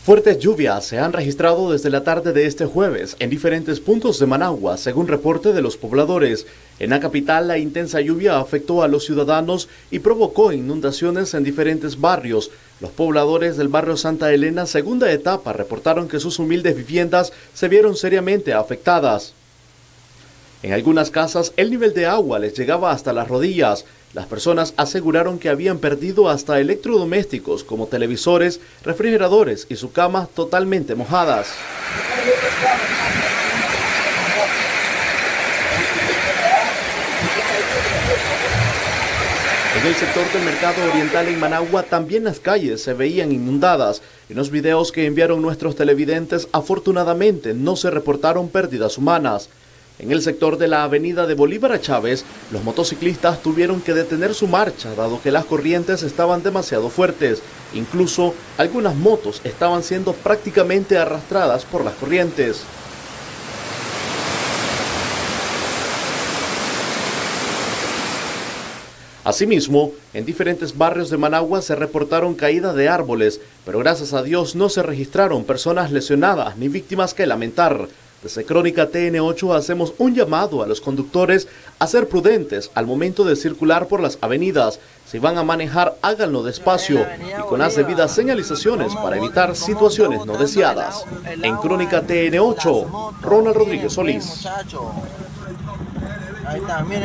Fuertes lluvias se han registrado desde la tarde de este jueves en diferentes puntos de Managua, según reporte de los pobladores. En la capital, la intensa lluvia afectó a los ciudadanos y provocó inundaciones en diferentes barrios. Los pobladores del barrio Santa Elena, segunda etapa, reportaron que sus humildes viviendas se vieron seriamente afectadas. En algunas casas, el nivel de agua les llegaba hasta las rodillas. Las personas aseguraron que habían perdido hasta electrodomésticos como televisores, refrigeradores y sus camas totalmente mojadas. En el sector del mercado oriental en Managua también las calles se veían inundadas. En los videos que enviaron nuestros televidentes, afortunadamente no se reportaron pérdidas humanas. En el sector de la avenida de Bolívar a Chávez, los motociclistas tuvieron que detener su marcha dado que las corrientes estaban demasiado fuertes. Incluso algunas motos estaban siendo prácticamente arrastradas por las corrientes. Asimismo, en diferentes barrios de Managua se reportaron caídas de árboles, pero gracias a Dios no se registraron personas lesionadas ni víctimas que lamentar. Desde Crónica TN8 hacemos un llamado a los conductores a ser prudentes al momento de circular por las avenidas. Si van a manejar, háganlo despacio y con las debidas señalizaciones para evitar situaciones no deseadas. En Crónica TN8, Ronald Rodríguez Solís.